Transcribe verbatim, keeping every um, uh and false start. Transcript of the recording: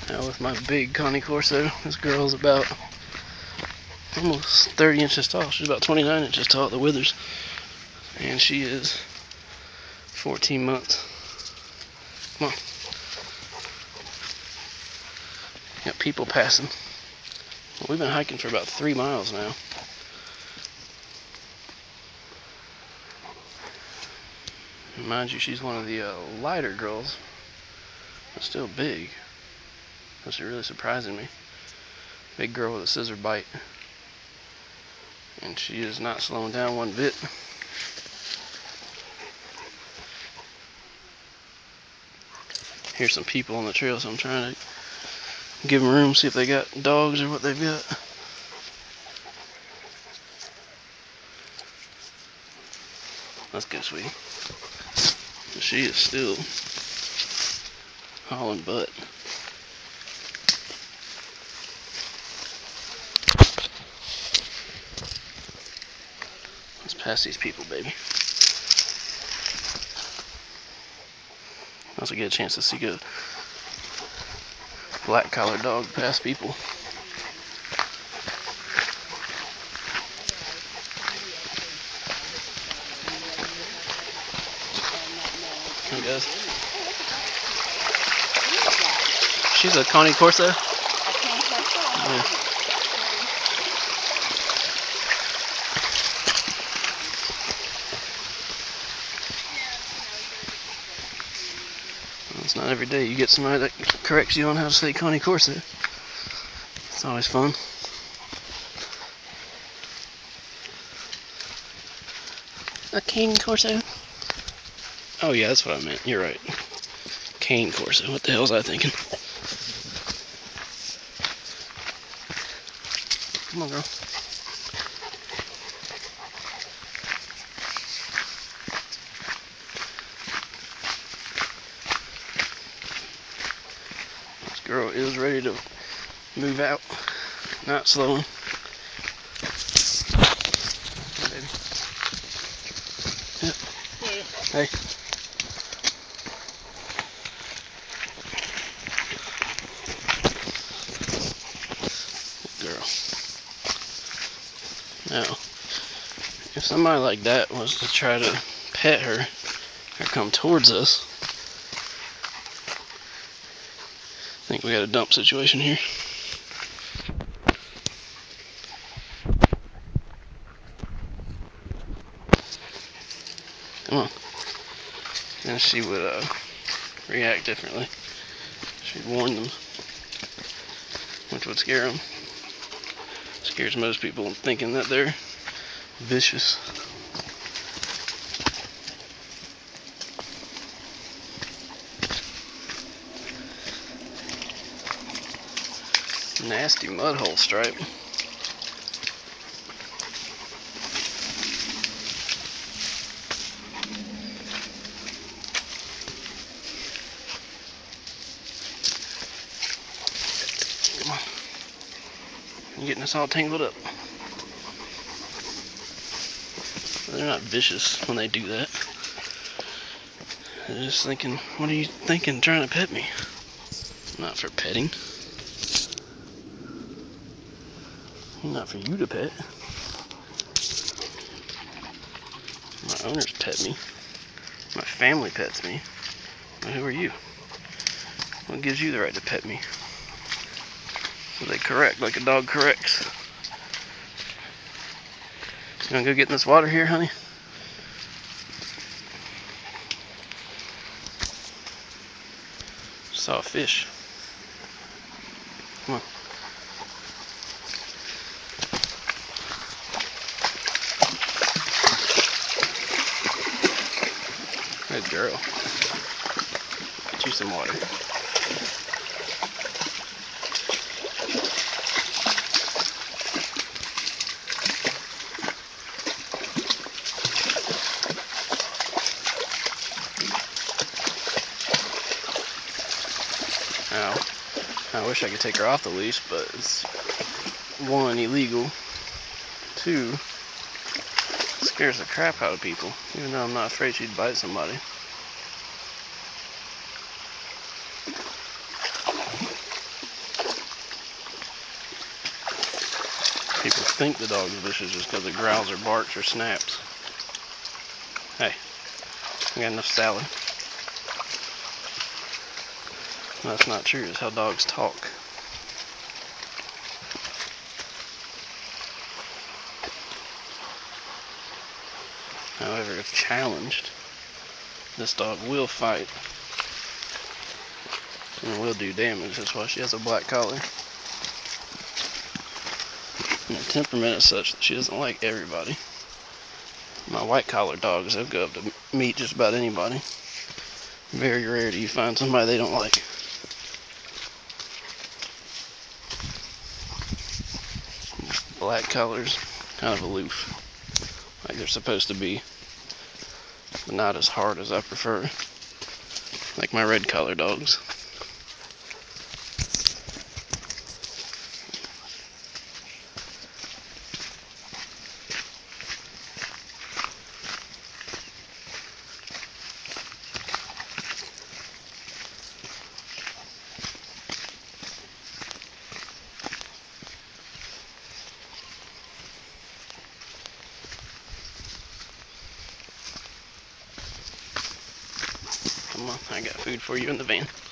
Now with my big Cane Corso, this girl's about almost thirty inches tall. She's about twenty-nine inches tall at the withers. And she is fourteen months. Come on. Got people passing. Well, we've been hiking for about three miles now. Mind you, she's one of the uh, lighter girls, but still big. That's really surprising me. Big girl with a scissor bite. And she is not slowing down one bit. Here's some people on the trail, so I'm trying to give them room, see if they got dogs or what they've got. That's good, sweetie. She is still hauling butt. Let's pass these people, baby. Also get a chance to see a black collared dog pass people. Hey guys. She's a Cane Corso? A Cane Corso? Yeah. Well, it's not every day you get somebody that corrects you on how to say Cane Corso. It's always fun. A Cane Corso? Oh yeah, that's what I meant. You're right. Cane Corso. What the hell was I thinking? Come on, girl. This girl is ready to move out. Not slowing. Hey, baby. Yep. Hey. Girl. Now, if somebody like that was to try to pet her or come towards us, I think we got a dump situation here. Come on. And she would uh, react differently. She'd warn them, which would scare them. Scares most people in thinking that they're vicious. Nasty mud hole stripe. Come on. You're getting us all tangled up. They're not vicious when they do that. They're just thinking, what are you thinking trying to pet me? Not for petting. Not for you to pet. My owners pet me. My family pets me. But who are you? What gives you the right to pet me? So they correct like a dog corrects. You wanna go get in this water here, honey? Saw a fish. Come on. Good girl. Get you some water. Now, I wish I could take her off the leash, but it's one, illegal, two, it scares the crap out of people, even though I'm not afraid she'd bite somebody. People think the dog's vicious just because it growls or barks or snaps. Hey, I got enough salad. That's not true. It's how dogs talk. However, if challenged, this dog will fight and will do damage. That's why she has a black collar. And her temperament is such that she doesn't like everybody. My white collar dogs, they'll go up to meet just about anybody. Very rare do you find somebody they don't like. Black collars, kind of aloof, like they're supposed to be, but not as hard as I prefer, like my red collar dogs. Come on, I got food for you in the van.